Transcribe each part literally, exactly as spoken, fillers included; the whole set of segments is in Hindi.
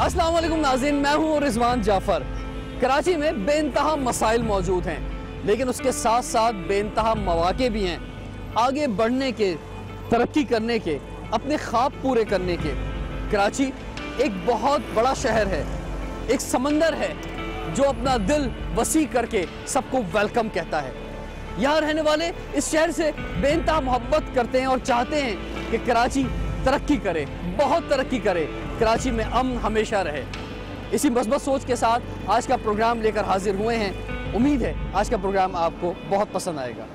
अस्सलाम वालेकुम नाज़रीन, मैं हूँ रिजवान जाफ़र। कराची में बेइंतहा मसाइल मौजूद हैं, लेकिन उसके साथ साथ बेइंतहा मौक़े भी हैं आगे बढ़ने के, तरक्की करने के, अपने ख्वाब पूरे करने के। कराची एक बहुत बड़ा शहर है, एक समंदर है जो अपना दिल वसी करके सबको वेलकम कहता है। यहाँ रहने वाले इस शहर से बेइंतहा मोहब्बत करते हैं और चाहते हैं कि कराची तरक्की करे, बहुत तरक्की करे, कराची में अमन हमेशा रहे। इसी मस्बत सोच के साथ आज का प्रोग्राम लेकर हाजिर हुए हैं। उम्मीद है आज का प्रोग्राम आपको बहुत पसंद आएगा।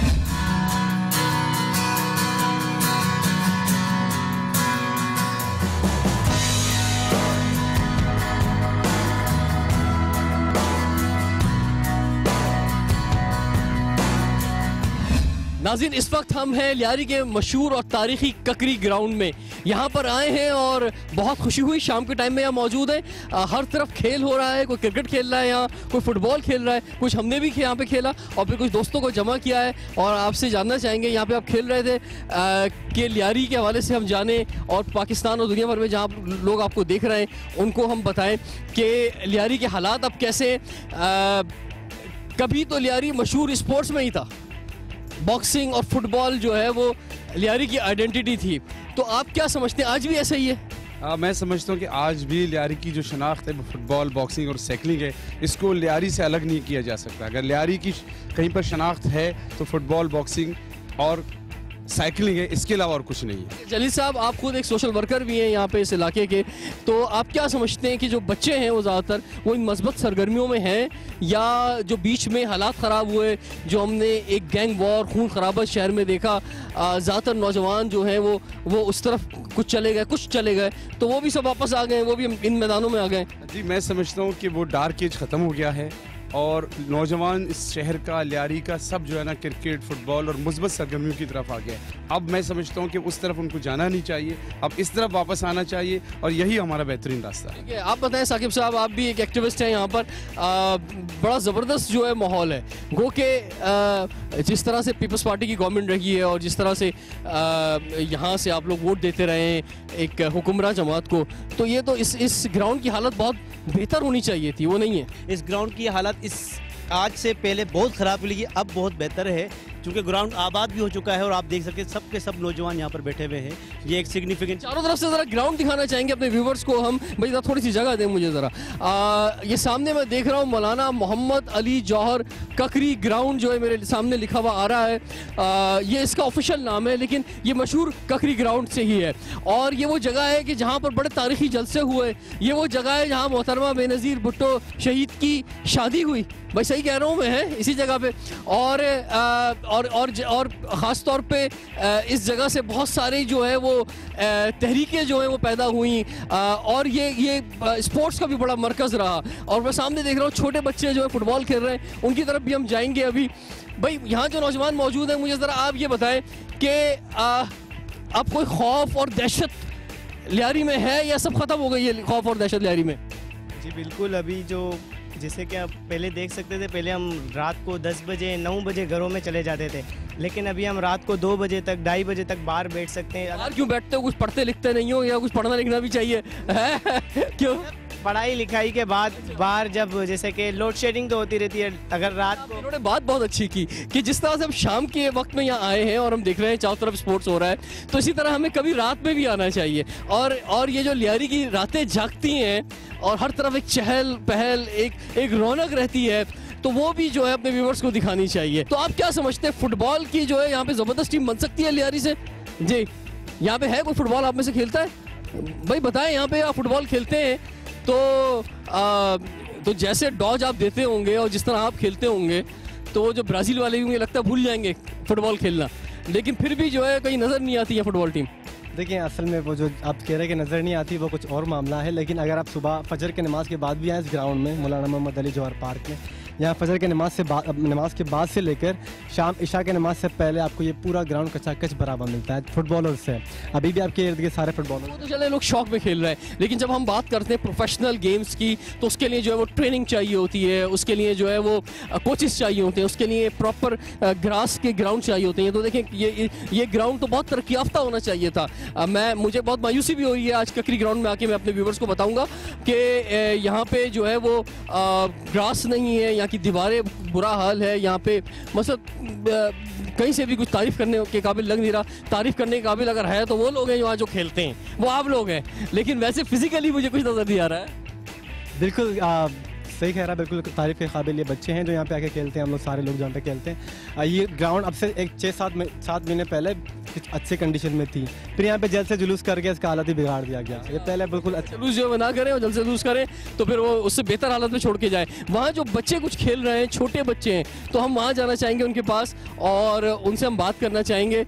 नाज़रीन, इस वक्त हम हैं लियारी के मशहूर और तारीखी ककरी ग्राउंड में। यहाँ पर आए हैं और बहुत खुशी हुई। शाम के टाइम में यहाँ मौजूद है, हर तरफ खेल हो रहा है। कोई क्रिकेट खेल रहा है, यहाँ कोई फुटबॉल खेल रहा है, कुछ हमने भी यहाँ पे खेला और फिर कुछ दोस्तों को जमा किया है। और आपसे जानना चाहेंगे यहाँ पे आप खेल रहे थे कि लियारी के हवाले से हम जाने और पाकिस्तान और दुनिया भर में जहाँ लोग आपको देख रहे हैं उनको हम बताएँ कि लियारी के हालात अब कैसे। आ, कभी तो लियारी मशहूर स्पोर्ट्स में ही था, बॉक्सिंग और फुटबॉल जो है वो लियारी की आइडेंटिटी थी। तो आप क्या समझते हैं, आज भी ऐसा ही है? आ, मैं समझता हूँ कि आज भी लियारी की जो शनाख्त है वो फुटबॉल, बॉक्सिंग और साइकिलिंग है। इसको लियारी से अलग नहीं किया जा सकता। अगर लियारी की कहीं पर शनाख्त है तो फुटबॉल, बॉक्सिंग और साइकिलिंग है, इसके अलावा और कुछ नहीं है। जलील साहब, आप खुद एक सोशल वर्कर भी हैं यहाँ पे इस इलाके के, तो आप क्या समझते हैं कि जो बच्चे हैं वो ज़्यादातर वो इन मस्बत सरगर्मियों में हैं, या जो बीच में हालात ख़राब हुए, जो हमने एक गैंग वॉर, खून खराबत शहर में देखा, ज़्यादातर नौजवान जो हैं वो वो उस तरफ कुछ चले गए, कुछ चले गए, तो वो भी सब वापस आ गए, वो भी इन मैदानों में आ गए? जी, मैं समझता हूँ कि वो डार्क एज ख़त्म हो गया है और नौजवान इस शहर का, लियारी का सब जो है ना क्रिकेट, फुटबॉल और मुस्बत सरगर्मियों की तरफ आ गया है। अब मैं समझता हूँ कि उस तरफ उनको जाना नहीं चाहिए, अब इस तरफ वापस आना चाहिए और यही हमारा बेहतरीन रास्ता है। आप बताएं साकिब साहब, आप भी एक एक्टिविस्ट हैं यहाँ पर। आ, बड़ा ज़बरदस्त जो है माहौल है, गो के जिस तरह से पीपल्स पार्टी की गवर्नमेंट रही है और जिस तरह से यहाँ से आप लोग वोट देते रहे हैं एक हुक्मरान जमात को, तो ये तो इस इस ग्राउंड की हालत बहुत बेहतर होनी चाहिए थी, वो नहीं है। इस ग्राउंड की हालत इस आज से पहले बहुत ख़राब हुई, अब बहुत बेहतर है क्योंकि ग्राउंड आबाद भी हो चुका है और आप देख सकते हैं सब के सब नौजवान यहाँ पर बैठे हुए हैं। ये एक सिग्निफिकेंट। चारों तरफ से ज़रा ग्राउंड दिखाना चाहेंगे अपने व्यूवर्स को हम। भाई ज़रा थोड़ी सी जगह दें मुझे ज़रा। ये सामने मैं देख रहा हूँ मौलाना मोहम्मद अली जौहर ककरी ग्राउंड जो है मेरे सामने लिखा हुआ आ रहा है। आ, ये इसका ऑफिशियल नाम है, लेकिन ये मशहूर ककरी ग्राउंड से ही है। और ये वो जगह है कि जहाँ पर बड़े तारीखी जलसे हुए, ये वो जगह है जहाँ मोहतरमा बेनज़ीर भुट्टो शहीद की शादी हुई। भाई सही कह रहा हूँ मैं, है इसी जगह पे। और आ, और और और ख़ास तौर पे आ, इस जगह से बहुत सारे जो है वो तहरीकें जो है वो पैदा हुई। और ये ये स्पोर्ट्स का भी बड़ा मरकज़ रहा। और मैं सामने देख रहा हूँ छोटे बच्चे जो है फुटबॉल खेल रहे हैं, उनकी तरफ भी हम जाएंगे अभी। भाई यहाँ जो नौजवान मौजूद हैं, मुझे ज़रा आप ये बताएं कि अब कोई खौफ और दहशत लियारी में है या सब ख़त्म हो गई है खौफ और दहशत लियारी में? जी बिल्कुल, अभी जो जैसे कि आप पहले देख सकते थे, पहले हम रात को दस बजे नौ बजे घरों में चले जाते थे, लेकिन अभी हम रात को दो बजे तक, ढाई बजे तक बाहर बैठ सकते हैं। यार क्यों बैठते हो? कुछ पढ़ते लिखते नहीं हो या कुछ पढ़ना लिखना भी चाहिए क्यों? पढ़ाई लिखाई के बाद बाहर जब जैसे कि लोड शेडिंग तो होती रहती है, अगर रात को। उन्होंने बात बहुत अच्छी की कि जिस तरह से हम शाम के वक्त में यहाँ आए हैं और हम देख रहे हैं चारों तरफ स्पोर्ट्स हो रहा है, तो इसी तरह हमें कभी रात में भी आना चाहिए। और और ये जो लियारी की रातें जागती हैं और हर तरफ एक चहल पहल, एक एक रौनक रहती है, तो वो भी जो है अपने व्यूवर्स को दिखानी चाहिए। तो आप क्या समझते हैं, फुटबॉल की जो है यहाँ पे ज़बरदस्त टीम बन सकती है लियारी से? जी, यहाँ पे है कोई फुटबॉल आप में से खेलता है? भाई बताएं, यहाँ पे आप फुटबॉल खेलते हैं तो आ, तो जैसे डॉज आप देते होंगे और जिस तरह आप खेलते होंगे, तो जो ब्राज़ील वाले भी मुझे लगता है भूल जाएंगे फुटबॉल खेलना, लेकिन फिर भी जो है कहीं नज़र नहीं आती है फुटबॉल टीम। देखिए, असल में वो जो आप कह रहे हैं कि नज़र नहीं आती, वो कुछ और मामला है। लेकिन अगर आप सुबह फजर के नमाज के बाद भी आए इस ग्राउंड में, मौलाना मोहम्मद अली जौहर पार्क में, यहाँ फजर के नमाज से बाद नमाज के बाद से लेकर शाम इशा के नमाज से पहले आपको ये पूरा ग्राउंड कच्चा कच बराबर मिलता है फुटबॉलर से। अभी भी आपके इर्द गिर्द सारे फुटबॉलर वो तो चले लोग शौक में खेल रहे हैं, लेकिन जब हम बात करते हैं प्रोफेशनल गेम्स की तो उसके लिए जो है वो ट्रेनिंग चाहिए होती है, उसके लिए जो है वो कोचेस चाहिए होते हैं, उसके लिए प्रॉपर ग्रास के ग्राउंड चाहिए होते हैं। तो देखें ये ये ग्राउंड तो बहुत तरक्की याफ्ता होना चाहिए था। आ, मैं मुझे बहुत मायूसी भी हो रही है आज ककरी ग्राउंड में आके। मैं अपने व्यूवर्स को बताऊंगा कि यहाँ पे जो है वो आ, ग्रास नहीं है, यहाँ की दीवारें बुरा हाल है, यहाँ पे मतलब कहीं से भी कुछ तारीफ करने के काबिल लग नहीं रहा। तारीफ करने के काबिल अगर है तो वो लोग हैं जो आज जो खेलते हैं, वो आप लोग हैं, लेकिन वैसे फिजिकली मुझे कुछ नजर नहीं आ रहा है। बिल्कुल आ, सही कह रहा है, बिल्कुल तारीफ के काबिल ये बच्चे हैं जो यहाँ पे आके खेलते हैं। हम लोग सारे लोग जहाँ पे खेलते हैं। आ, ये ग्राउंड अब से एक छः सात सात महीने पहले कुछ अच्छे कंडीशन में थी, फिर यहाँ पे जल्द से जुलूस करके इसका हालत ही बिगाड़ दिया गया। ये पहले बिल्कुल अच्छा जुलूस जो है ना करें और जल्द से जुलूस करें तो फिर वो उससे बेहतर हालत में छोड़ के जाए। वहाँ जो बच्चे कुछ खेल रहे हैं, छोटे बच्चे हैं, तो हम वहाँ जाना चाहेंगे उनके पास और उनसे हम बात करना चाहेंगे।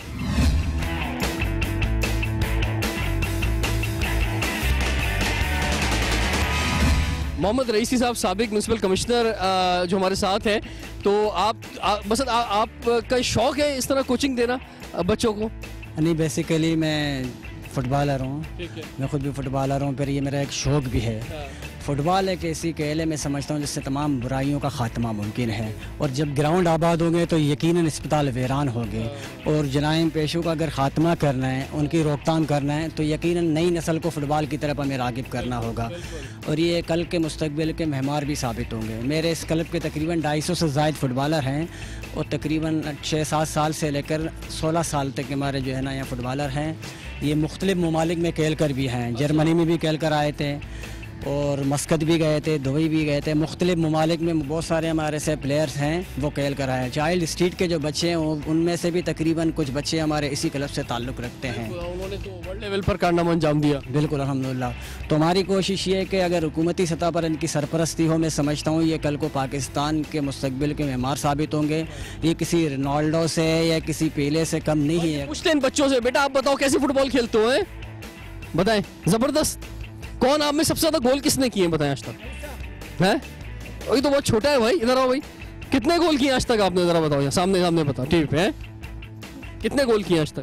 मोहम्मद रईसी साहब साबिक म्यूनसिपल कमिश्नर जो हमारे साथ हैं, तो आप आ, बस आ, आपका शौक है इस तरह कोचिंग देना बच्चों को? नहीं, बेसिकली मैं फुटबॉलर हूँ, मैं खुद भी फुटबॉलर हूँ, फिर ये मेरा एक शौक भी है। फुटबॉल एक ऐसी खेल है, मैं समझता हूँ जिससे तमाम बुराइयों का खात्मा मुमकिन है, और जब ग्राउंड आबाद होंगे तो यकीनन अस्पताल वीरान होंगे, और जराइम पेशों का अगर ख़ात्मा करना है, उनकी रोकथाम करना है, तो यकीनन नई नस्ल को फ़ुटबॉल की तरफ हमें राग़िब करना होगा, और ये कल के मुस्तकबिल के मेहमान भी साबित होंगे। मेरे इस क्लब के तकरीबन ढाई सौ से ज़ायद फुटबॉलर हैं, और तकरीबन छः सात साल से लेकर सोलह साल तक हमारे जो है ना यहाँ फुटबॉलर हैं। ये मुख्तलिफ ममालिक में खेल कर भी हैं, जर्मनी में भी खेल कर आए थे, और मस्कत भी गए थे, दुबई भी गए थे। मुख्तलिफ ममालिक में बहुत सारे हमारे से प्लेयर्स हैं वो खेल कर आए हैं। चाइल्ड स्ट्रीट के जो बच्चे हैं उनमें से भी तकरीबन कुछ बच्चे हमारे इसी क्लब से ताल्लुक़ रखते हैं। उन्होंने तो वर्ल्ड लेवल पर कारनामा अंजाम दिया। बिल्कुल, अल्हम्दुलिल्लाह। तो हमारी कोशिश ये है कि अगर हुकूमती सतह पर इनकी सरपरस्ती हो, मैं समझता हूँ ये कल को पाकिस्तान के मुस्तकबिल के मेहमान साबित होंगे। ये किसी रोनाल्डो से या किसी पेले से कम नहीं है। पूछते इन बच्चों से, बेटा आप बताओ कैसे फुटबॉल खेलते हो? हैं बताएं, ज़बरदस्त। कौन आप में सबसे ज्यादा गोल किसने किए बताएं आज तक? है वही तो बहुत छोटा है भाई, इधर आओ भाई। कितने गोल किए आज तक आपने, जरा बताओ, सामने सामने बताओ। ठीक है, कितने गोल किए आज तक?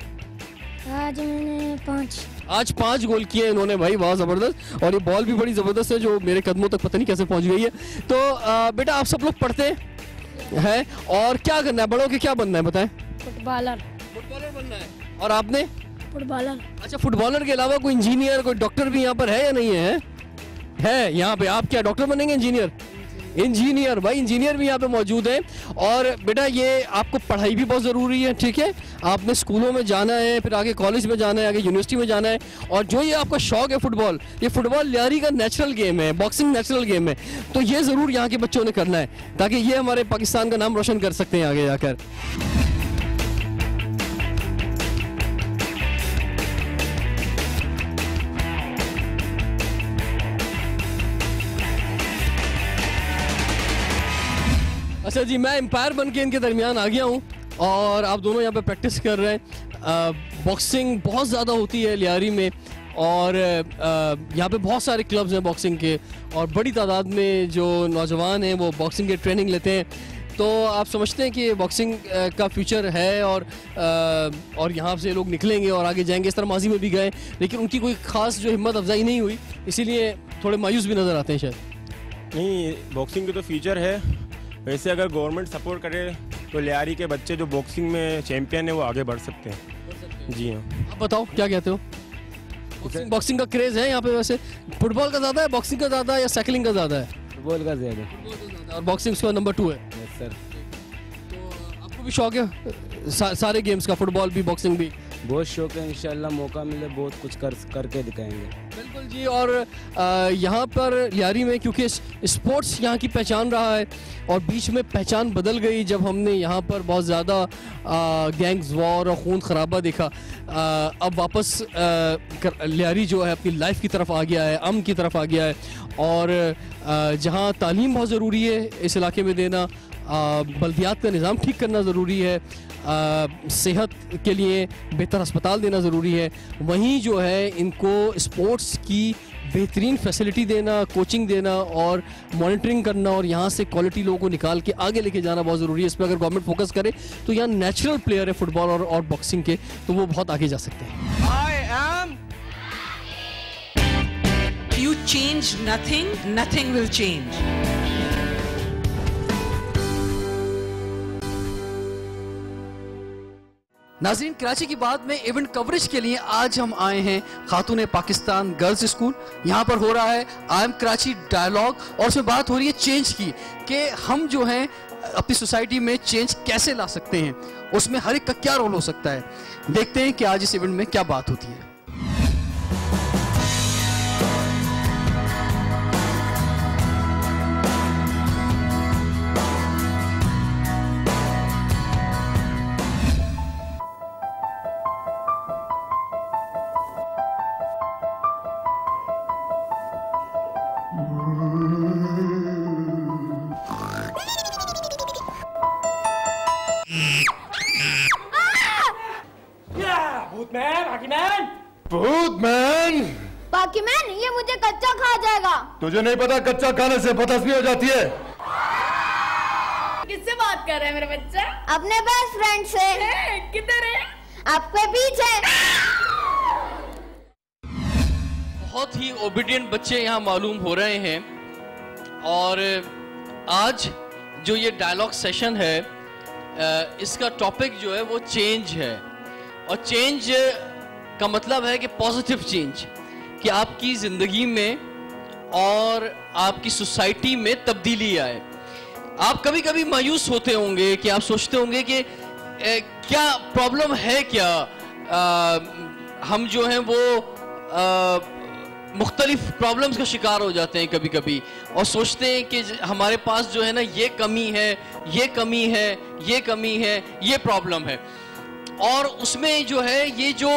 आज मैंने पाँच आज पांच गोल किए इन्होंने भाई, वाह जबरदस्त। और ये बॉल भी बड़ी जबरदस्त है जो मेरे कदमों तक पता नहीं कैसे पहुंच गई है। तो आ, बेटा आप सब लोग पढ़ते हैं और क्या करना है, बड़ों के क्या बनना है बताएं? फुटबॉलर फुटबॉलर बनना है। और आपने? फुटबॉलर। अच्छा, फुटबॉलर के अलावा कोई इंजीनियर, कोई डॉक्टर भी यहाँ पर है या नहीं है? है यहाँ पे। आप क्या डॉक्टर बनेंगे? इंजीनियर? इंजीनियर भाई, इंजीनियर भी यहाँ पे मौजूद है। और बेटा ये आपको पढ़ाई भी बहुत ज़रूरी है, ठीक है? आपने स्कूलों में जाना है, फिर आगे कॉलेज में जाना है, आगे यूनिवर्सिटी में जाना है। और जो ये आपका शौक है फुटबॉल, ये फुटबॉल लियारी का नेचुरल गेम है, बॉक्सिंग नेचुरल गेम है, तो ये ज़रूर यहाँ के बच्चों ने करना है ताकि ये हमारे पाकिस्तान का नाम रोशन कर सकते हैं आगे जाकर। अच्छा जी, मैं एम्पायर बन के इनके दरमियान आ गया हूँ और आप दोनों यहाँ पे प्रैक्टिस कर रहे हैं। बॉक्सिंग बहुत ज़्यादा होती है लियारी में, और यहाँ पे बहुत सारे क्लब्स हैं बॉक्सिंग के, और बड़ी तादाद में जो नौजवान हैं वो बॉक्सिंग की ट्रेनिंग लेते हैं। तो आप समझते हैं कि बॉक्सिंग का फ्यूचर है और और यहाँ से लोग निकलेंगे और आगे जाएंगे? इस तरह माजी में भी गए, लेकिन उनकी कोई ख़ास जो हिम्मत अफजाई नहीं हुई, इसीलिए थोड़े मायूस भी नज़र आते हैं शायद। नहीं, बॉक्सिंग की तो फ्यूचर है। वैसे अगर गवर्नमेंट सपोर्ट करे तो लियारी के बच्चे जो बॉक्सिंग में चैंपियन है वो आगे बढ़ सकते हैं। जी हाँ, आप बताओ क्या कहते हो? बॉक्सिंग बॉक्सिंग का क्रेज़ है यहाँ पे? वैसे फुटबॉल का ज़्यादा है, बॉक्सिंग का ज़्यादा है, या साइकिलिंग का ज़्यादा है? फुटबॉल का ज़्यादा, और बॉक्सिंग उसका नंबर टू है। Yes sir. तो आपको भी शौक है सा, सारे गेम्स का, फुटबॉल भी बॉक्सिंग भी? बहुत शौक है, इंशाल्लाह मौका मिले बहुत कुछ कर करके दिखाएंगे। बिल्कुल जी। और यहाँ पर लियारी में क्योंकि स्पोर्ट्स यहाँ की पहचान रहा है, और बीच में पहचान बदल गई जब हमने यहाँ पर बहुत ज़्यादा गैंग्स वॉर और खून खराबा देखा। आ, अब वापस लियारी जो है अपनी लाइफ की तरफ आ गया है, अमन की तरफ आ गया है, और जहाँ तालीम बहुत ज़रूरी है इस इलाके में देना, बल्दियात का निज़ाम ठीक करना ज़रूरी है, सेहत के लिए बेहतर अस्पताल देना ज़रूरी है, वहीं जो है इनको स्पोर्ट्स की बेहतरीन फैसिलिटी देना, कोचिंग देना और मॉनिटरिंग करना और यहाँ से क्वालिटी लोगों को निकाल के आगे लेके जाना बहुत ज़रूरी है। इस पर अगर गवर्नमेंट फोकस करे तो यहाँ नेचुरल प्लेयर है फुटबॉल और, और बॉक्सिंग के, तो वो बहुत आगे जा सकते हैं। I am. You change nothing, nothing will change. नाज़रीन, कराची की बात में इवेंट कवरेज के लिए आज हम आए हैं खातून पाकिस्तान गर्ल्स स्कूल। यहाँ पर हो रहा है आई एम कराची डायलॉग और उसमें बात हो रही है चेंज की, कि हम जो हैं अपनी सोसाइटी में चेंज कैसे ला सकते हैं, उसमें हर एक का क्या रोल हो सकता है। देखते हैं कि आज इस इवेंट में क्या बात होती है। पाकीमैन, ये मुझे कच्चा खा जाएगा। तुझे नहीं पता कच्चा खाने से बदहजमी हो जाती है। किससे बात कर रहे हैं मेरा बच्चा? अपने बेस्ट फ्रेंड से। किधर है? आपके पीछे। बहुत ही ओबीडियंट बच्चे यहाँ मालूम हो रहे हैं और आज जो ये डायलॉग सेशन है इसका टॉपिक जो है वो चेंज है। और चेंज का मतलब है कि पॉजिटिव चेंज, कि आपकी ज़िंदगी में और आपकी सोसाइटी में तब्दीली आए। आप कभी कभी मायूस होते होंगे कि आप सोचते होंगे कि ए, क्या प्रॉब्लम है, क्या आ, हम जो हैं वो मुख्तलिफ प्रॉब्लम्स का शिकार हो जाते हैं कभी कभी और सोचते हैं कि हमारे पास जो है ना ये कमी है, ये कमी है, ये कमी है, ये प्रॉब्लम है। और उसमें जो है ये जो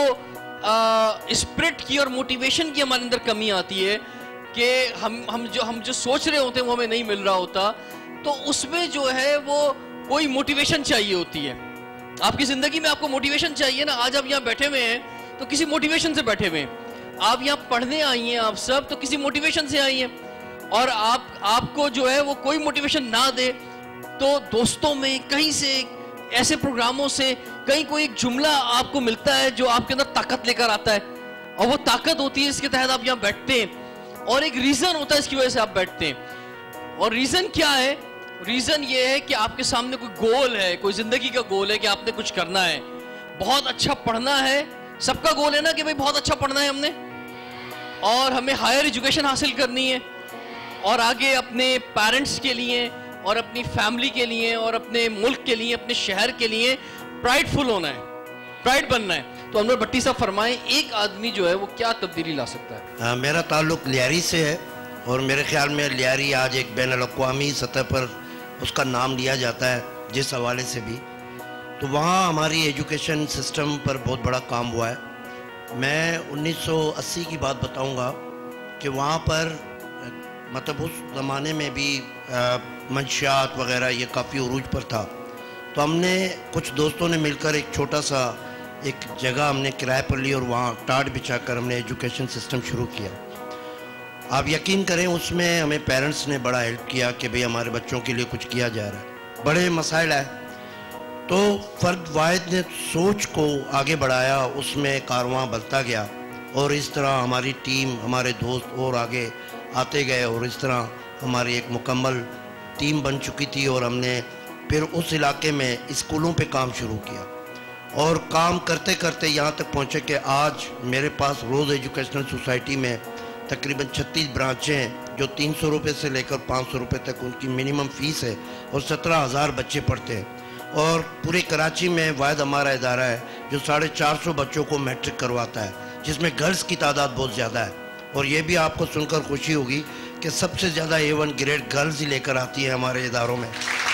स्पिरिट की और मोटिवेशन की हमारे अंदर कमी आती है कि हम हम जो हम जो सोच रहे होते हैं वो हमें नहीं मिल रहा होता, तो उसमें जो है वो कोई मोटिवेशन चाहिए होती है। आपकी ज़िंदगी में आपको मोटिवेशन चाहिए ना। आज आप यहाँ बैठे हुए हैं तो किसी मोटिवेशन से बैठे हुए हैं। आप यहाँ पढ़ने आई हैं आप सब तो किसी मोटिवेशन से आई हैं। और आप आपको जो है वो कोई मोटिवेशन ना दे तो दोस्तों में कहीं से, ऐसे प्रोग्रामों से कहीं कोई एक जुमला आपको मिलता है जो आपके अंदर ताकत लेकर आता है, और वो ताकत होती है इसके तहत आप यहाँ बैठते हैं। और एक रीज़न होता है इसकी वजह से आप बैठते हैं। और रीज़न क्या है? रीज़न ये है कि आपके सामने कोई गोल है, कोई ज़िंदगी का गोल है कि आपने कुछ करना है, बहुत अच्छा पढ़ना है। सबका गोल है ना कि भाई बहुत अच्छा पढ़ना है हमने, और हमें हायर एजुकेशन हासिल करनी है और आगे अपने पेरेंट्स के लिए और अपनी फैमिली के लिए और अपने मुल्क के लिए, अपने शहर के लिए प्राइडफुल होना है, प्राइड बनना है। तो अनवर भट्टी साहब फरमाएं, एक आदमी जो है वो क्या तब्दीली ला सकता है? आ, मेरा ताल्लुक लियारी से है और मेरे ख्याल में लियारी आज एक बैन अल-अक़वामी सतह पर उसका नाम लिया जाता है जिस हवाले से भी। तो वहाँ हमारी एजुकेशन सिस्टम पर बहुत बड़ा काम हुआ है। मैं उन्नीस सौ अस्सी की बात बताऊँगा कि वहाँ पर मतलब उस ज़माने में भी मंशियात वगैरह ये काफ़ी उरूज पर था। तो हमने कुछ दोस्तों ने मिलकर एक छोटा सा एक जगह हमने किराए पर ली और वहाँ टाट बिछाकर हमने एजुकेशन सिस्टम शुरू किया। आप यकीन करें उसमें हमें पेरेंट्स ने बड़ा हेल्प किया कि भाई हमारे बच्चों के लिए कुछ किया जा रहा है, बड़े मसाइल है। तो फ़र्द वाहिद ने सोच को आगे बढ़ाया, उसमें कारवां बढ़ता गया और इस तरह हमारी टीम, हमारे दोस्त और आगे आते गए और इस तरह हमारी एक मुकम्मल टीम बन चुकी थी। और हमने फिर उस इलाके में स्कूलों पे काम शुरू किया और काम करते करते यहाँ तक पहुँचे कि आज मेरे पास रोज़ एजुकेशनल सोसाइटी में तकरीबन छत्तीस ब्रांचें हैं जो तीन सौ रुपये से लेकर पाँच सौ रुपये तक उनकी मिनिमम फ़ीस है और सत्रह हज़ार बच्चे पढ़ते हैं। और पूरे कराची में वाहिद हमारा इदारा है जो साढ़े चार सौ बच्चों को मैट्रिक करवाता है, जिसमें गर्ल्स की तादाद बहुत ज़्यादा है। और ये भी आपको सुनकर खुशी होगी कि सबसे ज़्यादा ए वन ग्रेड गर्ल्स ही लेकर आती है हमारे इदारों में।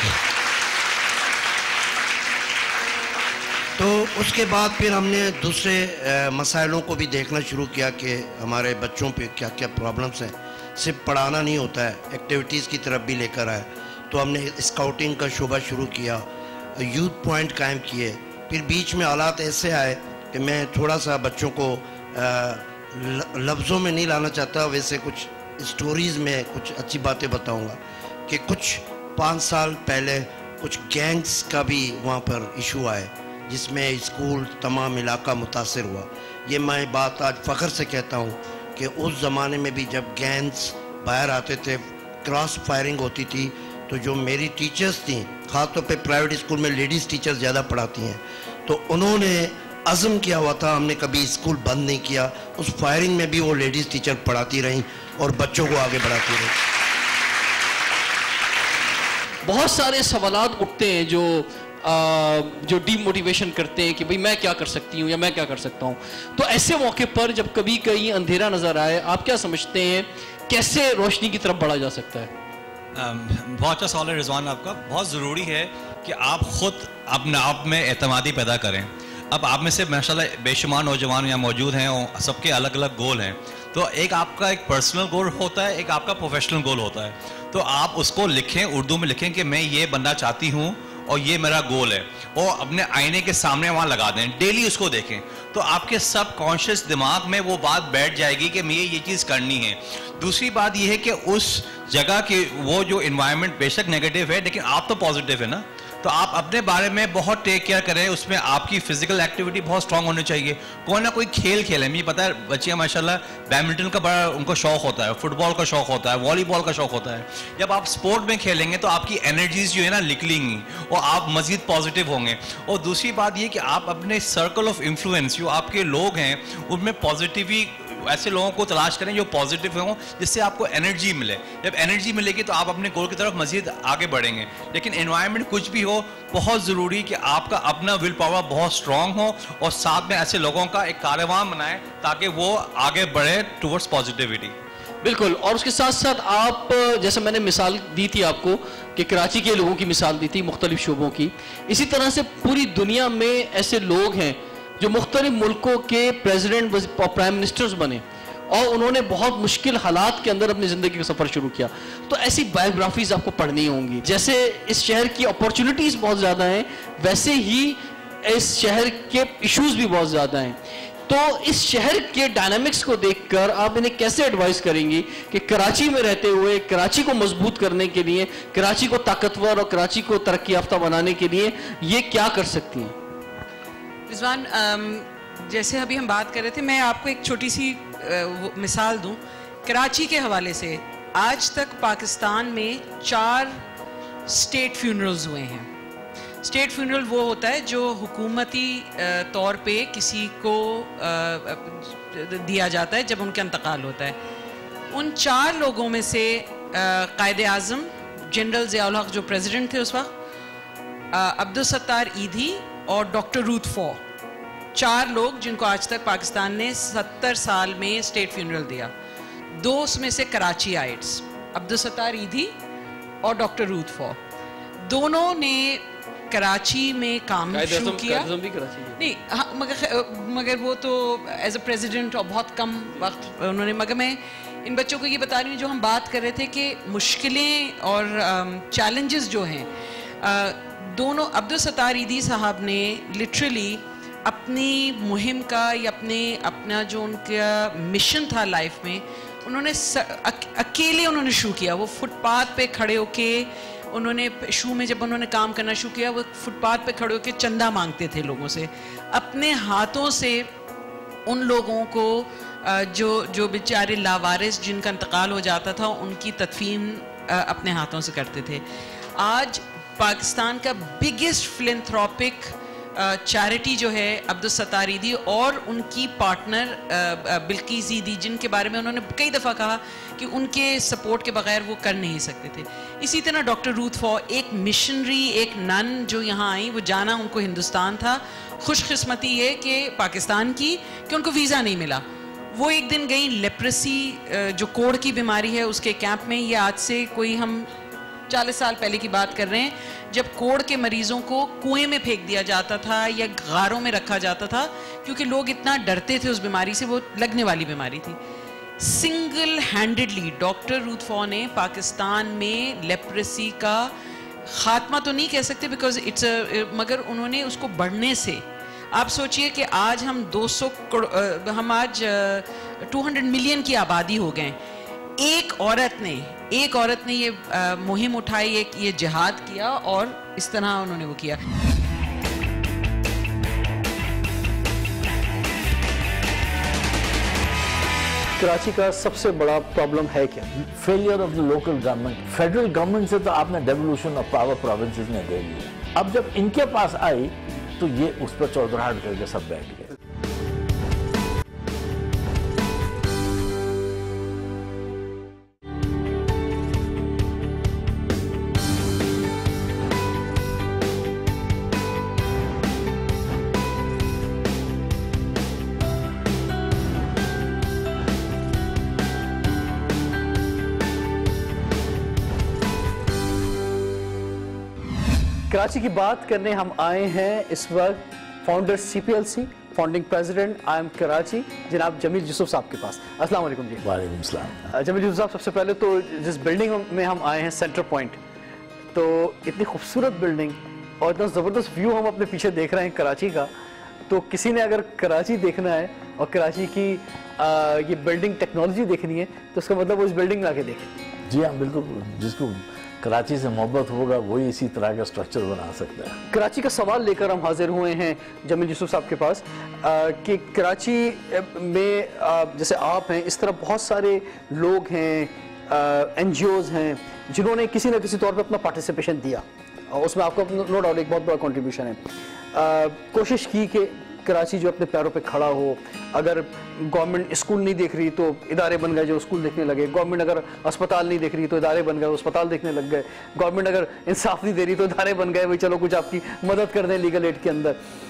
तो उसके बाद फिर हमने दूसरे मसाइलों को भी देखना शुरू किया कि हमारे बच्चों पे क्या क्या प्रॉब्लम्स हैं। सिर्फ पढ़ाना नहीं होता है, एक्टिविटीज़ की तरफ भी लेकर आए। तो हमने स्काउटिंग का शोबा शुरू किया, यूथ पॉइंट कायम किए। फिर बीच में हालात ऐसे आए कि मैं थोड़ा सा बच्चों को लफ्ज़ों में नहीं लाना चाहता, वैसे कुछ स्टोरीज़ में कुछ अच्छी बातें बताऊंगा कि कुछ पाँच साल पहले कुछ गैंग्स का भी वहाँ पर इशू आए जिसमें स्कूल तमाम इलाका मुतासर हुआ। ये मैं बात आज फ़ख्र से कहता हूँ कि उस ज़माने में भी जब गैंग्स बाहर आते थे, क्रॉस फायरिंग होती थी, तो जो मेरी टीचर्स थी, ख़ासतौर पे प्राइवेट स्कूल में लेडीज़ टीचर्स ज़्यादा पढ़ाती हैं, तो उन्होंने अज़म किया हुआ था हमने कभी स्कूल बंद नहीं किया। उस फायरिंग में भी वो लेडीज़ टीचर पढ़ाती रहीं और बच्चों को आगे बढ़ाती रहीं। बहुत सारे सवालात उठते हैं जो आ, जो डीमोटिवेशन करते हैं कि भाई मैं क्या कर सकती हूँ या मैं क्या कर सकता हूँ। तो ऐसे मौके पर जब कभी कहीं अंधेरा नज़र आए, आप क्या समझते हैं कैसे रोशनी की तरफ बढ़ा जा सकता है? बहुत अच्छा सवाल है रिजवान आपका। बहुत ज़रूरी है कि आप ख़ुद अपने आप में एतमादी पैदा करें। अब आप में से माशाल्लाह बेशुमार नौजवान यहाँ मौजूद हैं और सबके अलग अलग गोल हैं। तो एक आपका एक पर्सनल गोल होता है, एक आपका प्रोफेशनल गोल होता है। तो आप उसको लिखें, उर्दू में लिखें कि मैं ये बनना चाहती हूँ और ये मेरा गोल है, और अपने आईने के सामने वहाँ लगा दें, डेली उसको देखें, तो आपके सब कॉन्शियस दिमाग में वो बात बैठ जाएगी कि मुझे ये चीज़ करनी है। दूसरी बात ये है कि उस जगह के वो जो इन्वायरमेंट बेशक नेगेटिव है लेकिन आप तो पॉजिटिव है ना, तो आप अपने बारे में बहुत टेक केयर करें। उसमें आपकी फिजिकल एक्टिविटी बहुत स्ट्रांग होनी चाहिए। कोई ना कोई खेल खेलें। मुझे पता है बच्चियाँ माशाल्लाह बैडमिंटन का बड़ा उनको शौक होता है, फुटबॉल का शौक होता है, वॉलीबॉल का शौक होता है। जब आप स्पोर्ट में खेलेंगे तो आपकी एनर्जीज जो है ना निकलेंगी और आप मजीद पॉजिटिव होंगे। और दूसरी बात ये कि आप अपने सर्कल ऑफ इन्फ्लुएंस जो आपके लोग हैं उनमें पॉजिटिवी ऐसे लोगों को तलाश करें जो पॉजिटिव हों, जिससे आपको एनर्जी मिले। जब एनर्जी मिलेगी तो आप अपने गोल की तरफ मजीद आगे बढ़ेंगे। लेकिन एनवायरनमेंट कुछ भी हो, बहुत ज़रूरी कि आपका अपना विल पावर बहुत स्ट्रांग हो और साथ में ऐसे लोगों का एक कारवां बनाएं ताकि वो आगे बढ़े टुवर्ड्स पॉजिटिविटी। बिल्कुल। और उसके साथ साथ आप, जैसे मैंने मिसाल दी थी आपको कि कराची के लोगों की मिसाल दी थी मुख्तलिफ शोबों की, इसी तरह से पूरी दुनिया में ऐसे लोग हैं जो मुख्तलिफ मुल्कों के प्रेसिडेंट और प्राइम मिनिस्टर्स बने और उन्होंने बहुत मुश्किल हालात के अंदर अपनी ज़िंदगी का सफ़र शुरू किया। तो ऐसी बायोग्राफीज़ आपको पढ़नी होंगी। जैसे इस शहर की अपॉर्चुनिटीज़ बहुत ज़्यादा हैं, वैसे ही इस शहर के इश्यूज़ भी बहुत ज़्यादा हैं। तो इस शहर के डायनामिक्स को देखकर आप इन्हें कैसे एडवाइस करेंगी कि कराची में रहते हुए कराची को मजबूत करने के लिए, कराची को ताकतवर और कराची को तरक्की याफ्ता बनाने के लिए ये क्या कर सकती हैं? रिजवान, जैसे अभी हम बात कर रहे थे, मैं आपको एक छोटी सी मिसाल दूं कराची के हवाले से। आज तक पाकिस्तान में चार स्टेट फ्यूनरल्स हुए हैं। स्टेट फ्यूनरल वो होता है जो हुकूमती तौर पे किसी को दिया जाता है जब उनका इंतकाल होता है। उन चार लोगों में से कायदे आज़म जनरल ज़ियाउल हक जो प्रेसिडेंट थे उस वक्त, अब्दुल सत्तार ईदी और डॉक्टर रूथ फॉ, चार लोग जिनको आज तक पाकिस्तान ने सत्तर साल में स्टेट फ्यूनरल दिया। दो उसमें से कराची आइट्स, अब्दुल सत्तार ईदी और डॉक्टर रूथ फॉ, दोनों ने कराची में काम शुरू किया। नहीं हाँ, मगर मगर वो तो एज अ प्रेसिडेंट और बहुत कम वक्त उन्होंने, मगर मैं इन बच्चों को ये बता रही हूँ जो हम बात कर रहे थे कि मुश्किलें और चैलेंजेस जो हैं, दोनों अब्दुल सत्तार ईदी साहब ने लिटरली अपनी मुहिम का या अपने अपना जो उनका मिशन था लाइफ में, उन्होंने स, अक, अकेले उन्होंने शुरू किया। वो फुटपाथ पे खड़े होके उन्होंने शू में जब उन्होंने काम करना शुरू किया, वो फुटपाथ पे खड़े होके चंदा मांगते थे लोगों से, अपने हाथों से उन लोगों को जो जो बेचारे लावारिस जिनका इंतकाल हो जाता था उनकी तदफीन अपने हाथों से करते थे। आज पाकिस्तान का बिगेस्ट फिलैंथ्रोपिक चैरिटी जो है अब्दुल सत्तार ईदी और उनकी पार्टनर बिल्किस ईदी, जिनके बारे में उन्होंने कई दफ़ा कहा कि उनके सपोर्ट के बगैर वो कर नहीं सकते थे। इसी तरह डॉक्टर रूथ फॉ, एक मिशनरी, एक नन जो यहाँ आई, वो जाना उनको हिंदुस्तान था। खुशकिस्मती है कि पाकिस्तान की कि उनको वीज़ा नहीं मिला। वो एक दिन गई लेप्रेसी जो कोढ़ की बीमारी है उसके कैंप में। ये आज से कोई हम चालीस साल पहले की बात कर रहे हैं, जब कोढ़ के मरीजों को कुएं में फेंक दिया जाता था या गारों में रखा जाता था क्योंकि लोग इतना डरते थे उस बीमारी से, वो लगने वाली बीमारी थी। सिंगल हैंडेडली डॉक्टर रूथ फॉ ने पाकिस्तान में लेप्रेसी का खात्मा तो नहीं कह सकते बिकॉज इट्स अ, मगर उन्होंने उसको बढ़ने से आप सोचिए कि आज हम दो सौ करोड़, हम आज दो सौ मिलियन की आबादी हो गए। एक औरत ने एक औरत ने ये आ, मुहिम उठाई, एक ये जिहाद किया और इस तरह उन्होंने वो किया। कराची का सबसे बड़ा प्रॉब्लम है क्या? Failure of the local government. Federal government से तो आपने डेवोल्यूशन ऑफ पावर प्रोविंसेस ने दे लिया। अब जब इनके पास आई तो ये उस पर चौधराहट करके सब बैठ गए। कराची की बात करने हम आए हैं इस वक्त founder CPLC, founding president I am Karachi, जनाब जमील यूसुफ साहब के पास। अस्सलाम वालेकुम जी। वालेकुम सलाम। जमील यूसुफ साहब, सबसे पहले तो जिस बिल्डिंग में हम आए हैं सेंटर पॉइंट, तो इतनी खूबसूरत बिल्डिंग और इतना ज़बरदस्त व्यू हम अपने पीछे देख रहे हैं कराची का, तो किसी ने अगर कराची देखना है और कराची की आ, ये बिल्डिंग टेक्नोलॉजी देखनी है तो उसका मतलब वो इस बिल्डिंग में आके देखें। जी हाँ, बिल्कुल। जिसको कराची से मोहब्बत होगा वही इसी तरह का स्ट्रक्चर बना सकता है। कराची का सवाल लेकर हम हाजिर हुए हैं जमील यूसुफ साहब के पास आ, कि कराची में आ, जैसे आप हैं, इस तरह बहुत सारे लोग हैं, एन जी ओज़ हैं जिन्होंने किसी न किसी तौर पे अपना पार्टिसिपेशन दिया और उसमें आपका नो डाउट एक बहुत बड़ा कंट्रीब्यूशन है। आ, कोशिश की कि कराची जो अपने पैरों पे खड़ा हो। अगर गवर्नमेंट स्कूल नहीं देख रही तो इदारे बन गए जो स्कूल देखने लगे, गवर्नमेंट अगर अस्पताल नहीं देख रही तो इदारे बन गए, अस्पताल देखने लग गए, गवर्नमेंट अगर इंसाफ नहीं दे रही तो इदारे बन गए, भाई चलो कुछ आपकी मदद कर दें लीगल एड के अंदर।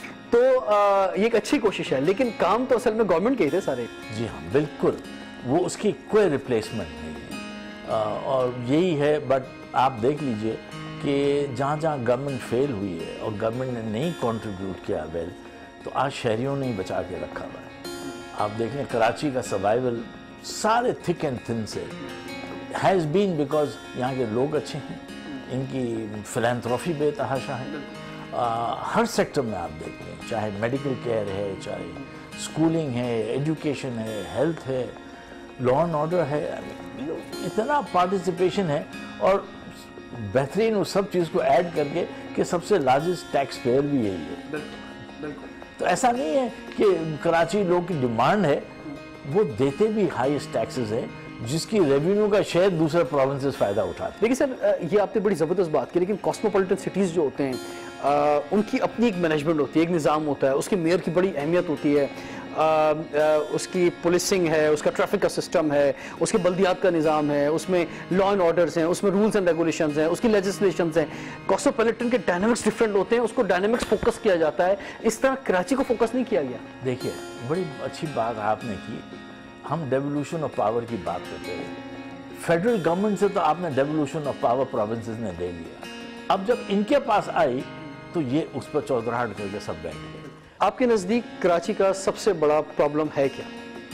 तो आ, ये एक अच्छी कोशिश है, लेकिन काम तो असल में गवर्नमेंट के ही थे सारे। जी हाँ, बिल्कुल। वो उसकी कोई रिप्लेसमेंट नहीं है आ, और यही है। बट आप देख लीजिए कि जहाँ जहाँ गवर्नमेंट फेल हुई है और गवर्नमेंट ने नहीं कॉन्ट्रीब्यूट किया वेल, तो आज शहरियों ने ही बचा के रखा हुआ है। आप देख लें कराची का सर्वाइवल सारे थिक एंड थिन से हैज़ बीन बिकॉज यहाँ के लोग अच्छे हैं, इनकी फिलैंथ्रोफी बेतहाशा है। आ, हर सेक्टर में आप देख लें, चाहे मेडिकल केयर है, चाहे स्कूलिंग है, एजुकेशन है, हेल्थ है, लॉ एंड ऑर्डर है, इतना पार्टिसिपेशन है। और बेहतरीन उस सब चीज़ को ऐड करके कि सबसे लार्जेस्ट टैक्स पेयर भी यही है। बिल्कुल। तो ऐसा नहीं है कि कराची लोग की डिमांड है, वो देते भी हाईएस्ट टैक्सेस है, जिसकी रेवेन्यू का शेयर दूसरे प्रोविंसेस फायदा उठाते। देखिए सर, ये आपने बड़ी ज़बरदस्त बात की, लेकिन कॉस्मोपॉलिटन सिटीज़ जो होते हैं आ, उनकी अपनी एक मैनेजमेंट होती है, एक निज़ाम होता है, उसके मेयर की बड़ी अहमियत होती है, आ, आ, उसकी पुलिसिंग है, उसका ट्रैफिक का सिस्टम है, उसके बल्दियात का निज़ाम है, उसमें लॉ एंड ऑर्डर्स हैं, उसमें रूल्स एंड रेगुलेशंस हैं, उसकी लेजिस्लेशंस हैं। कॉस्मोपॉलिटन के डायनामिक्स डिफरेंट होते हैं, उसको डायनामिक्स फोकस किया जाता है। इस तरह कराची को फोकस नहीं किया गया। देखिए, बड़ी अच्छी बात आपने की। हम डेवोल्यूशन ऑफ पावर की बात करते हैं। फेडरल गवर्नमेंट से तो आपने डेवोल्यूशन ऑफ पावर प्रोविंसेस ने दे लिया। अब जब इनके पास आई तो ये उस पर चौधराहट करके सब बैठ गए। आपके नज़दीक कराची का सबसे बड़ा प्रॉब्लम है क्या?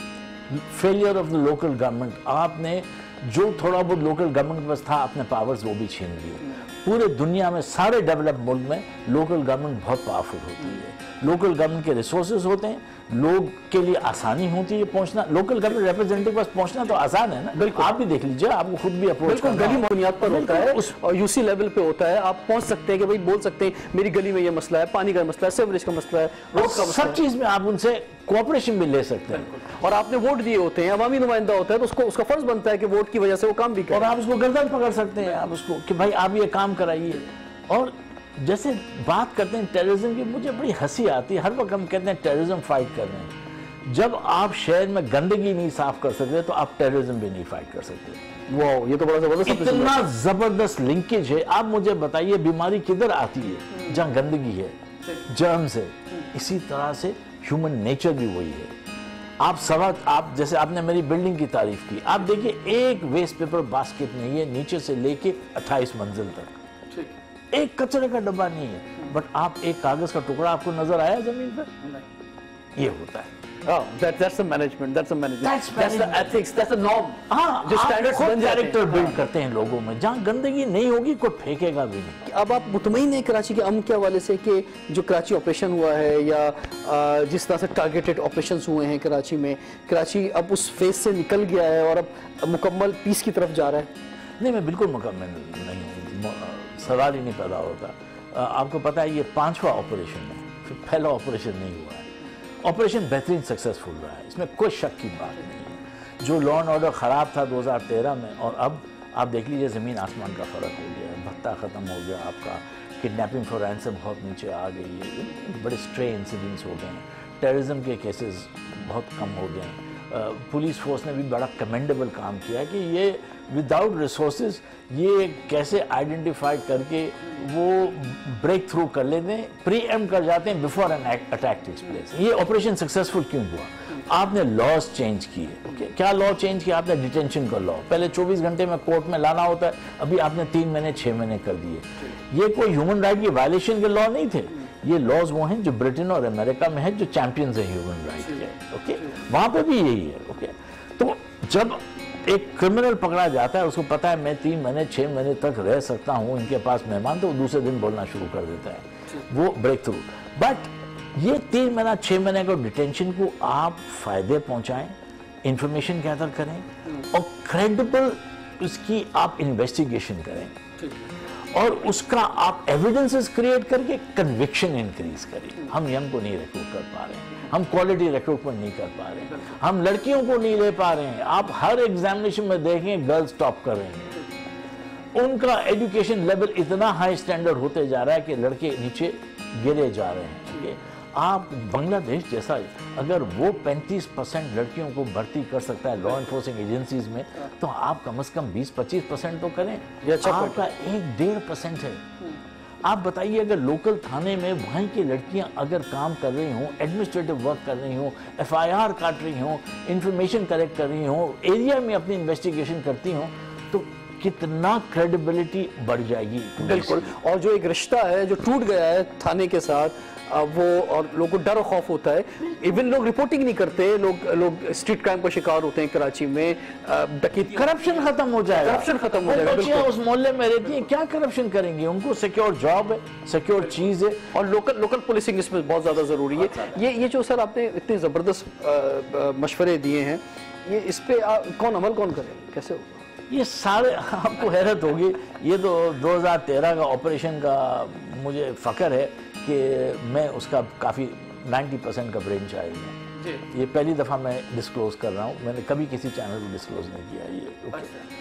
Failure of the local government. आपने जो थोड़ा बहुत लोकल गवर्नमेंट के पास था, अपने पावर्स वो भी छीन लिए। पूरे दुनिया में सारे डेवलप मुल्क में लोकल गवर्नमेंट बहुत पावरफुल होती है। लोकल गवर्नमेंट के रिसोर्सेज होते हैं, लोग के लिए आसानी होती है पहुंचना। लोकल गवर्नमेंट रिप्रेजेंटेटिव पास पहुंचना तो आसान है ना। बिल्कुल, आप भी देख लीजिए, आपको खुद भी अप्रोच बिल्कुल गली बुनियाद पर होता है और यूसी लेवल पे होता है। आप पहुंच सकते हैं कि भाई बोल सकते हैं मेरी गली में ये मसला है, पानी का मसला है, सीवरेज का मसला है, रोड का मसला है। सब चीज में आप उनसे कोऑपरेशन भी ले सकते हैं। और आपने वोट दिए होते हैं, अवामी नुमाइंदा होता है, तो उसको उसका फर्ज बनता है कि वोट की वजह से वो काम भी करे। और आप उसको गर्दन पकड़ सकते हैं, आप उसको कि भाई आप ये काम कराइए। और जैसे बात करते हैं टेररिज्म की, मुझे बड़ी हंसी आती है। हर वक्त हम कहते हैं टेररिज्म फाइट कर रहे हैं। जब आप शहर में गंदगी नहीं साफ कर सकते तो आप टेररिज्म भी नहीं फाइट कर सकते। वाह, ये तो बड़ा जबरदस्त, इतना जबरदस्त लिंकेज है। आप मुझे बताइए, बीमारी किधर आती है? जहाँ गंदगी है, जर्म्स है। इसी तरह से ह्यूमन नेचर भी वही है। आप सवा आप जैसे आपने मेरी बिल्डिंग की तारीफ की, आप देखिए एक वेस्ट पेपर बास्केट नहीं है नीचे से लेके अट्ठाईस मंजिल तक, एक कचरे का डब्बा नहीं है। बट आप एक कागज का टुकड़ा आपको नजर आया जमीन पर? ये होता है। Oh, that, that's the management, that's the management. That's, that's the ethics, that's the norm. हाँ, जो standards बन जाते हैं। कैरेक्टर बिल्ड करते हैं लोगों में, जहाँ गंदगी नहीं होगी कोई फेंकेगा भी नहीं। अब आप मुतमईन हैं कराची के अमन के हवाले से कि जो कराची ऑपरेशन हुआ है या आ, जिस तरह से टारगेटेड ऑपरेशंस हुए हैं कराची में, कराची अब उस फेज से निकल गया है और अब मुकम्मल पीस की तरफ जा रहा है? नहीं, मैं बिल्कुल मुकम्मल नहीं हूँ, सवाल ही नहीं पैदा होता। आपको पता है ये पांचवा ऑपरेशन है, फिर पहला ऑपरेशन नहीं हुआ है। ऑपरेशन बेहतरीन सक्सेसफुल रहा है, इसमें कोई शक की बात नहीं है। जो लॉ एंड ऑर्डर ख़राब था दो हज़ार तेरह में, और अब आप देख लीजिए ज़मीन आसमान का फ़र्क हो गया है। भत्ता ख़त्म हो गया आपका, किडनैपिंग फॉर रैंसम बहुत नीचे आ गई है, बड़े स्ट्रे इंसिडेंट्स हो गए हैं, टेररिज्म के केसेस बहुत कम हो गए हैं। पुलिस फोर्स ने भी बड़ा कमेंडेबल काम किया है कि ये विदाउट रिसोर्सेज ये कैसे आइडेंटिफाई करके वो ब्रेक थ्रू कर लेते हैं, प्री एम कर जाते हैं before an attack takes place. ये ऑपरेशन सक्सेसफुल क्यों हुआ? आपने लॉज चेंज किए। ओके, क्या लॉ चेंज किया आपने? डिटेंशन का लॉ। पहले चौबीस घंटे में कोर्ट में लाना होता है, अभी आपने तीन महीने छः महीने कर दिए। ये कोई ह्यूमन राइट की वायलेशन के लॉ नहीं थे, ये लॉज वो हैं जो ब्रिटेन और अमेरिका में है, जो चैंपियंस है ह्यूमन राइट के। ओके, वहाँ पे भी यही है। ओके, तो जब एक क्रिमिनल पकड़ा जाता है, उसको पता है मैं तीन महीने छः महीने तक रह सकता हूँ इनके पास मेहमान, तो दूसरे दिन बोलना शुरू कर देता है, वो ब्रेक थ्रू। बट ये तीन महीना छः महीने का डिटेंशन को आप फायदे पहुँचाएं, इंफॉर्मेशन गैदर करें और क्रेडिबल उसकी आप इन्वेस्टिगेशन करें और उसका आप एविडेंसेस क्रिएट करके कन्विक्शन इंक्रीज करें। हम यंग को नहीं रिक्रूट कर पा रहे हैं, हम क्वालिटी रिक्रूटमेंट नहीं कर पा रहे हैं, हम लड़कियों को नहीं ले पा रहे हैं। आप हर एग्जामिनेशन में देखें गर्ल्स टॉप कर रहे हैं, उनका एजुकेशन लेवल इतना हाई स्टैंडर्ड होते जा रहा है कि लड़के नीचे गिरे जा रहे हैं। आप बांग्लादेश जैसा अगर वो पैंतीस परसेंट लड़कियों को भर्ती कर सकता है लॉ एनफोर्सिंग एजेंसीज में, तो आप कम से कम बीस पच्चीस परसेंट तो करें। आपका एक डेढ़ परसेंट है। आप बताइए अगर लोकल थाने में वहीं की लड़कियां अगर काम कर रही हों, एडमिनिस्ट्रेटिव वर्क कर रही हों, एफ आई आर काट रही हों, इंफॉर्मेशन कलेक्ट कर रही हों, एरिया में अपनी इन्वेस्टिगेशन करती हों, तो कितना क्रेडिबिलिटी बढ़ जाएगी। बिल्कुल। और जो एक रिश्ता है जो टूट गया है थाने के साथ, वो और लोगों को डर और खौफ होता है, इवन लोग रिपोर्टिंग नहीं करते, लोग लोग स्ट्रीट क्राइम का शिकार होते हैं कराची में, डकैती, करप्शन खत्म हो जाएगा, करप्शन खत्म हो जाएगा। बच्चियां उस मोहल्ले में रहती हैं, क्या करप्शन करेंगे? उनको सिक्योर जॉब है, सिक्योर चीज है, और लोकल लोकल पुलिसिंग इसमें बहुत ज्यादा जरूरी है। ये ये जो सर आपने इतने जबरदस्त मशवरे दिए हैं, ये इस पे कौन अमल कौन करे, कैसे होगा? ये सारे आपको हैरत होगी। ये तो दो हज़ार तेरह का ऑपरेशन का मुझे फ़ख्र है कि मैं उसका काफ़ी नब्बे परसेंट का ब्रेन चाइल्ड हूँ। ये पहली दफ़ा मैं डिस्क्लोज कर रहा हूँ, मैंने कभी किसी चैनल को डिस्क्लोज नहीं किया ये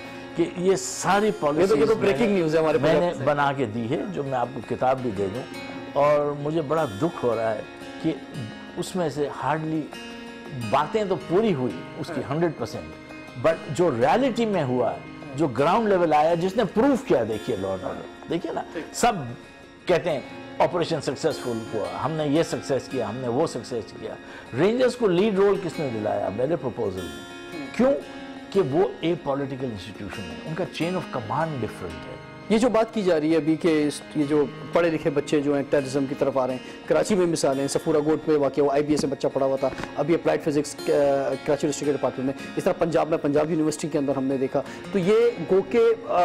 कि ये सारी पॉलिसी तो, तो ब्रेकिंग न्यूज़ है हमारे मैंने बना के दी है, जो मैं आपको किताब भी दे दूँ। और मुझे बड़ा दुख हो रहा है कि उसमें से हार्डली बातें तो पूरी हुई उसकी हंड्रेड परसेंट, बट जो रियलिटी में हुआ है, जो ग्राउंड लेवल आया, जिसने प्रूफ किया, देखिए लॉ एंड ऑर्डर, देखिए ना, सब कहते हैं ऑपरेशन सक्सेसफुल हुआ, हमने ये सक्सेस किया, हमने वो सक्सेस किया। रेंजर्स को लीड रोल किसने दिलाया? मेरे प्रपोजल में। क्यों? कि वो एक पॉलिटिकल इंस्टीट्यूशन है, उनका चेन ऑफ कमांड डिफरेंट है। ये जो बात की जा रही है अभी कि ये जो पढ़े लिखे बच्चे जो हैं टेररिज्म की तरफ आ रहे हैं, कराची में मिसालें, सफूरा गोट पे वाक़या, वो आई बी एस से बच्चा पढ़ा हुआ था, अभी अप्लाइड फिजिक्स कराची डिस्ट्रिक्ट के डिपार्टमेंट में, इस तरह पंजाब में पंजाब यूनिवर्सिटी के अंदर हमने देखा। तो ये गो के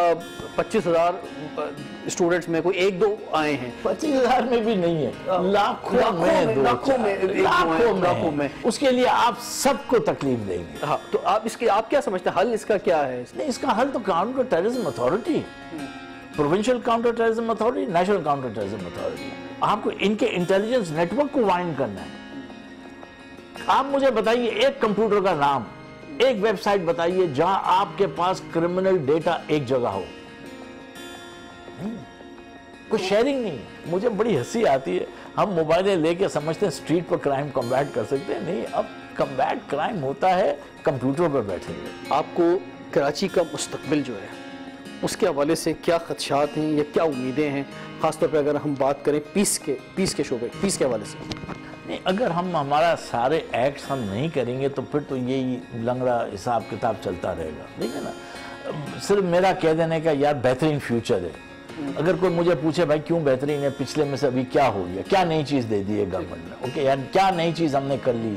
पच्चीस हज़ार स्टूडेंट्स में कोई एक दो आए हैं, पच्चीस हज़ार में भी नहीं है, लाखों लाखों में, में लाखों में लाखों में उसके लिए आप सबको तकलीफ देंगे। हाँ, तो आप इसके आप क्या समझते हैं, हल इसका क्या है? नहीं, इसका हल तो counter terrorism authority, provincial counter terrorism authority, national counter terrorism authority. आपको इनके इंटेलिजेंस नेटवर्क को वाइंड करना है। आप मुझे बताइए एक कंप्यूटर का नाम, एक वेबसाइट बताइए जहां आपके पास क्रिमिनल डेटा एक जगह हो। नहीं, कोई शेयरिंग नहीं। मुझे बड़ी हंसी आती है, हम मोबाइलें लेके समझते हैं स्ट्रीट पर क्राइम कम्बैट कर सकते हैं। नहीं, अब कम्बैट क्राइम होता है कंप्यूटर पर बैठे हुए। आपको कराची का मुस्तकबिल जो है उसके हवाले से क्या खदशात हैं या क्या उम्मीदें हैं, खासतौर पर अगर हम बात करें पीस के पीस के शोबे पीस के हवाले से? नहीं, अगर हम हमारा सारे एक्ट्स हम नहीं करेंगे तो फिर तो यही लंगड़ा हिसाब किताब चलता रहेगा। देखिए ना, सिर्फ मेरा कह देने का यार बेहतरीन फ्यूचर है, अगर कोई मुझे पूछे भाई क्यों बेहतरीन है, पिछले में से अभी क्या हो गया, क्या नई चीज़ दे दी है गवर्नमेंट ने, ओके यार क्या नई चीज़ हमने कर ली है,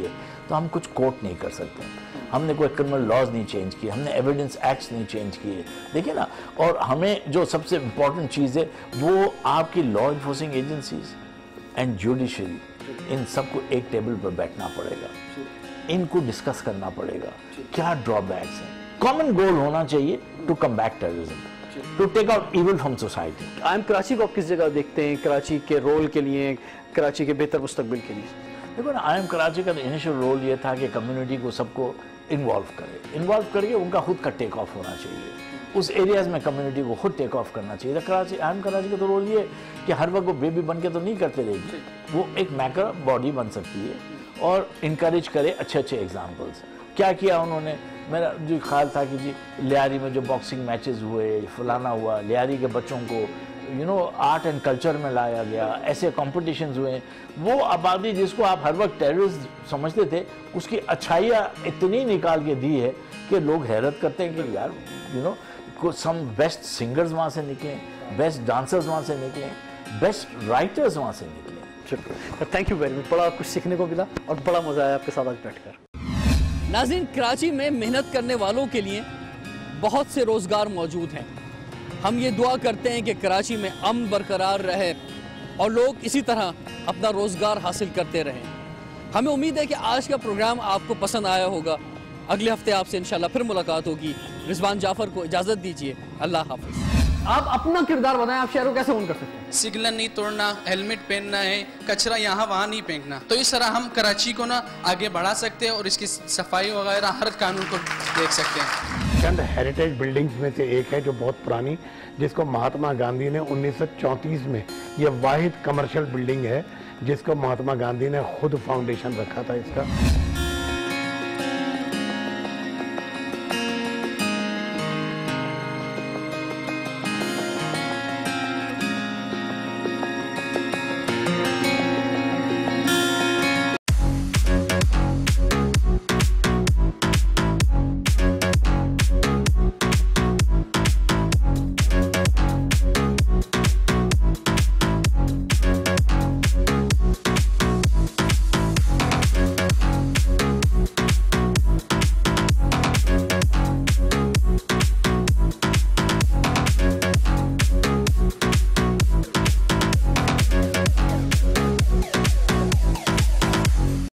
तो हम कुछ कोर्ट नहीं कर सकते, हमने कोई क्रिमिनल लॉज नहीं चेंज किए, हमने एविडेंस एक्ट्स नहीं चेंज किए, देखिए ना। और हमें जो सबसे इम्पोर्टेंट चीज़ है वो आपकी law enforcing agencies and judiciary, इन सबको एक टेबल पर बैठना पड़ेगा, इनको डिस्कस करना पड़ेगा, क्या ड्रॉबैक्स हैं। कॉमन गोल होना चाहिए to combat terrorism, to take out evil from society. I am Karachi को आप किस जगह देखते हैं, कराची के रोल के लिए, कराची के बेहतर मुस्तकबिल के लिए? देखो ना, आई एम कराची का इनिशियल रोल ये था कि कम्युनिटी को सबको इन्वॉल्व करे, इन्वॉल्व करके उनका खुद का टेक ऑफ होना चाहिए, उस एरियाज में कम्युनिटी को खुद टेक ऑफ करना चाहिए। कराची आई एम कराची का तो रोल ये कि हर वक्त वो बेबी बन के तो नहीं करते रहेगी, वो एक मैकर बॉडी बन सकती है और इनकरेज करे अच्छे अच्छे एग्जाम्पल्स। क्या किया उन्होंने, मेरा जो ख्याल था कि जी लियारी में जो बॉक्सिंग मैचेस हुए, फलाना हुआ, लियारी के बच्चों को you know art and culture में लाया गया, ऐसे कॉम्पिटिशन्स हुए। वो आबादी जिसको आप हर वक्त टेररिस्ट समझते थे, उसकी अच्छाइयाँ इतनी निकाल के दी है कि लोग हैरत करते हैं कि यार यू नो कुछ सम बेस्ट सिंगर्स वहाँ से निकले, बेस्ट डांसर्स वहाँ से निकले, बेस्ट राइटर्स वहाँ से निकले। शुक्रिया, थैंक यू वेरी मच, बड़ा कुछ सीखने को मिला और बड़ा मज़ा आया आपके साथ आज बैठकर। नाज़रीन, कराची में मेहनत करने वालों के लिए बहुत से रोज़गार मौजूद हैं। हम ये दुआ करते हैं कि कराची में अमन बरकरार रहे और लोग इसी तरह अपना रोज़गार हासिल करते रहें। हमें उम्मीद है कि आज का प्रोग्राम आपको पसंद आया होगा। अगले हफ्ते आपसे इंशाल्लाह फिर मुलाकात होगी। रिजवान जाफर को इजाज़त दीजिए, अल्लाह हाफिज़। आप अपना किरदार बताएं, आप शहरों कैसे ऑन कर सकते हैं? सिग्नल नहीं तोड़ना, हेलमेट पहनना है, कचरा यहाँ वहाँ नहीं फेंकना। तो इस तरह हम कराची को ना आगे बढ़ा सकते हैं और इसकी सफाई वगैरह हर कानून को देख सकते हैं। चंद हेरिटेज बिल्डिंग्स में से एक है जो बहुत पुरानी, जिसको महात्मा गांधी ने उन्नीस सौ चौंतीस में, ये वाहिद कमर्शियल बिल्डिंग है जिसको महात्मा गांधी ने खुद फाउंडेशन रखा था इसका।